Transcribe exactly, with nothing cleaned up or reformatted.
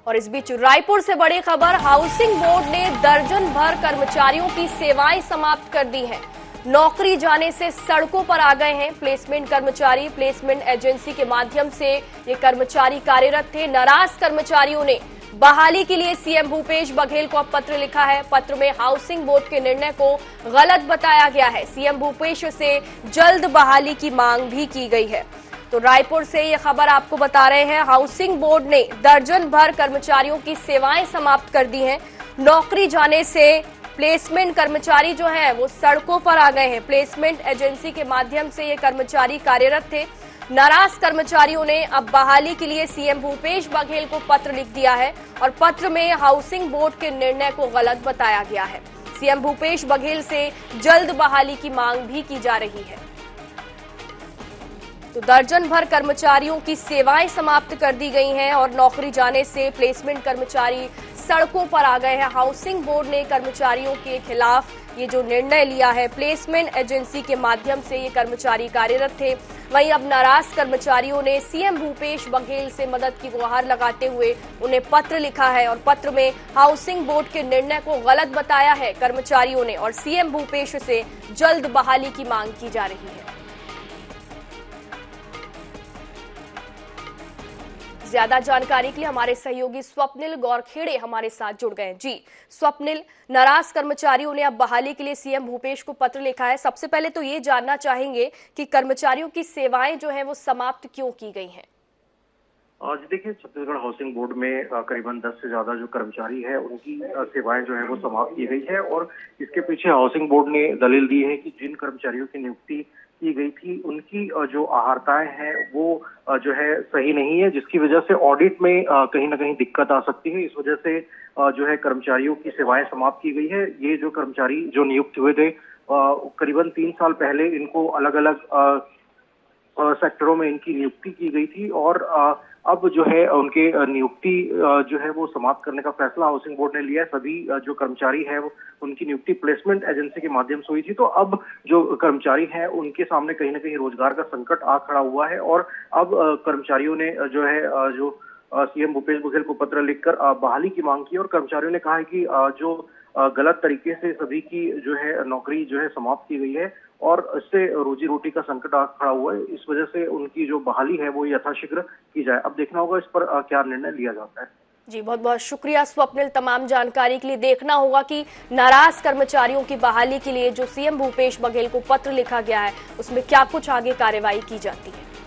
और इस बीच रायपुर से बड़ी खबर, हाउसिंग बोर्ड ने दर्जन भर कर्मचारियों की सेवाएं समाप्त कर दी हैं। नौकरी जाने से सड़कों पर आ गए हैं प्लेसमेंट कर्मचारी। प्लेसमेंट एजेंसी के माध्यम से ये कर्मचारी कार्यरत थे। नाराज कर्मचारियों ने बहाली के लिए सीएम भूपेश बघेल को पत्र लिखा है। पत्र में हाउसिंग बोर्ड के निर्णय को गलत बताया गया है। सीएम भूपेश से जल्द बहाली की मांग भी की गई है। तो रायपुर से ये खबर आपको बता रहे हैं, हाउसिंग बोर्ड ने दर्जन भर कर्मचारियों की सेवाएं समाप्त कर दी हैं। नौकरी जाने से प्लेसमेंट कर्मचारी जो हैं वो सड़कों पर आ गए हैं। प्लेसमेंट एजेंसी के माध्यम से ये कर्मचारी कार्यरत थे। नाराज कर्मचारियों ने अब बहाली के लिए सीएम भूपेश बघेल को पत्र लिख दिया है और पत्र में हाउसिंग बोर्ड के निर्णय को गलत बताया गया है। सीएम भूपेश बघेल से जल्द बहाली की मांग भी की जा रही है। तो दर्जन भर कर्मचारियों की सेवाएं समाप्त कर दी गई हैं और नौकरी जाने से प्लेसमेंट कर्मचारी सड़कों पर आ गए हैं। हाउसिंग बोर्ड ने कर्मचारियों के खिलाफ ये जो निर्णय लिया है, प्लेसमेंट एजेंसी के माध्यम से ये कर्मचारी कार्यरत थे। वहीं अब नाराज कर्मचारियों ने सीएम भूपेश बघेल से मदद की गुहार लगाते हुए उन्हें पत्र लिखा है और पत्र में हाउसिंग बोर्ड के निर्णय को गलत बताया है कर्मचारियों ने और सीएम भूपेश से जल्द बहाली की मांग की जा रही है। ज्यादा जानकारी के लिए हमारे सहयोगी स्वप्निल गौरखेड़े हमारे साथ जुड़ गए। जी स्वप्निल, नाराज कर्मचारियों ने अब बहाली के लिए सीएम भूपेश को पत्र लिखा है। सबसे पहले तो ये जानना चाहेंगे कि कर्मचारियों की सेवाएं जो हैं वो समाप्त क्यों की गई हैं? आज देखिए, छत्तीसगढ़ हाउसिंग बोर्ड में करीबन दस से ज्यादा जो कर्मचारी है उनकी सेवाएं जो है वो समाप्त की गई है और इसके पीछे हाउसिंग बोर्ड ने दलील दी है कि जिन कर्मचारियों की नियुक्ति की गई थी उनकी जो अहर्ताएं हैं वो जो है सही नहीं है, जिसकी वजह से ऑडिट में कहीं ना कहीं दिक्कत आ सकती है। इस वजह से जो है कर्मचारियों की सेवाएं समाप्त की गई है। ये जो कर्मचारी जो नियुक्त हुए थे करीबन तीन साल पहले इनको अलग अलग सेक्टरों में इनकी नियुक्ति की गई थी और अब जो है उनके नियुक्ति जो है वो समाप्त करने का फैसला हाउसिंग बोर्ड ने लिया है। सभी जो कर्मचारी है उनकी नियुक्ति प्लेसमेंट एजेंसी के माध्यम से हुई थी। तो अब जो कर्मचारी हैं उनके सामने कहीं ना कहीं रोजगार का संकट आ खड़ा हुआ है और अब कर्मचारियों ने जो है जो सीएम भूपेश बघेल को पत्र लिखकर बहाली की मांग की और कर्मचारियों ने कहा है कि जो गलत तरीके से सभी की जो है नौकरी जो है समाप्त की गई है और इससे रोजी रोटी का संकट आ खड़ा हुआ है। इस वजह से उनकी जो बहाली है वो यथाशीघ्र की जाए। अब देखना होगा इस पर क्या निर्णय लिया जाता है। जी बहुत बहुत शुक्रिया स्वप्निल तमाम जानकारी के लिए। देखना होगा कि नाराज कर्मचारियों की बहाली के लिए जो सीएम भूपेश बघेल को पत्र लिखा गया है उसमें क्या कुछ आगे कार्रवाई की जाती है।